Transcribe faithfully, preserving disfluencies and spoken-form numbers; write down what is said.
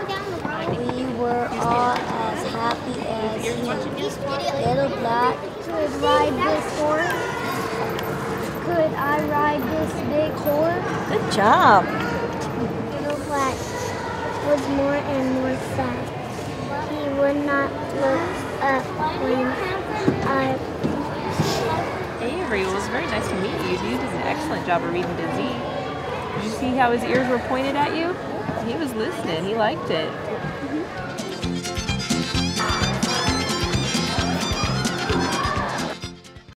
We were all as happy as him. Little Black could ride this horse. Could I ride this big horse? Good job. Little Black was more and more sad. He would not look up when I... Avery, well, it was very nice to meet you. You did an excellent job of reading to Z. Did you see how his ears were pointed at you? He was listening. He liked it.